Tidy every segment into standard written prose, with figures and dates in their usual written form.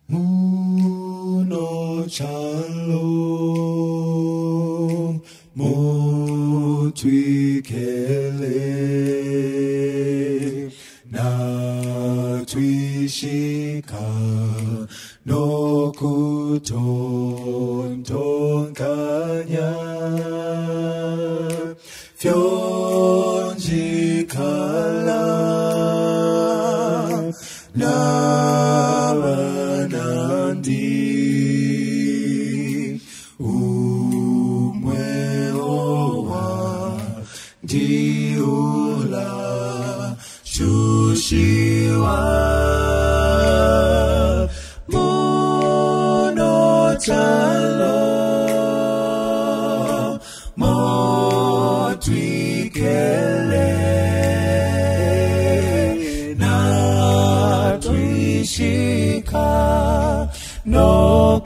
Muno Shalom Motwikele Na Twishika No Kutontonganya Fyonjikala Naranandi Umweowa Diula Shushiwa Monotalo Motwikele Shika no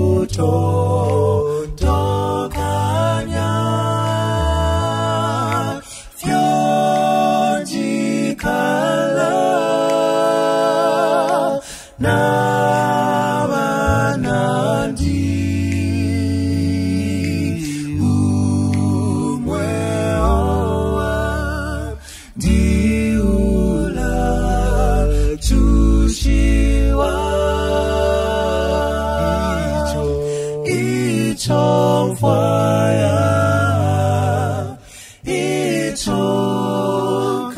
kutotokanya fyonjikala nabanandi umweowa diula Fire, it's all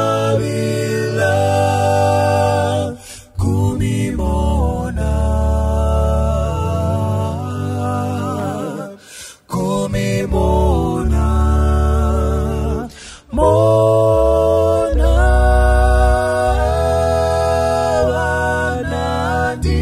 kabila, kumimona, mona, wanadi,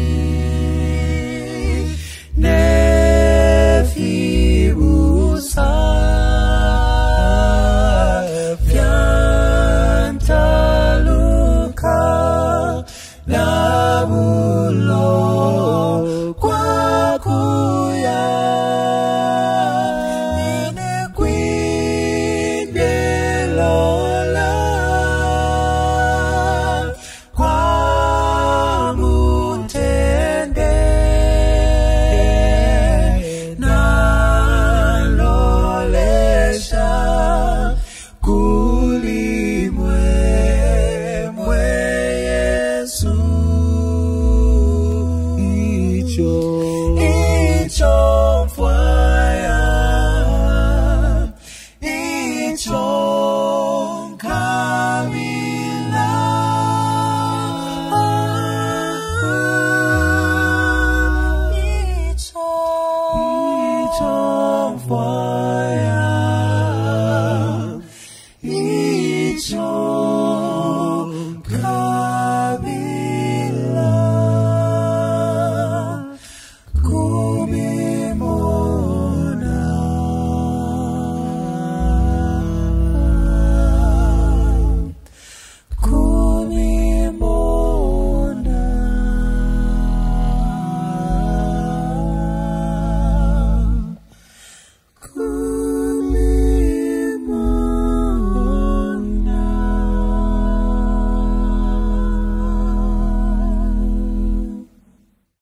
Nabulo kwa kuya inekwinde lola kwa mutende nalolesha Yesu icho